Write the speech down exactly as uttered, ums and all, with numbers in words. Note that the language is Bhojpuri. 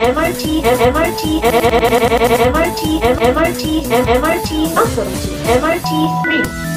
M R T M R T M R T M R T M R T マッソルチ M R T スリー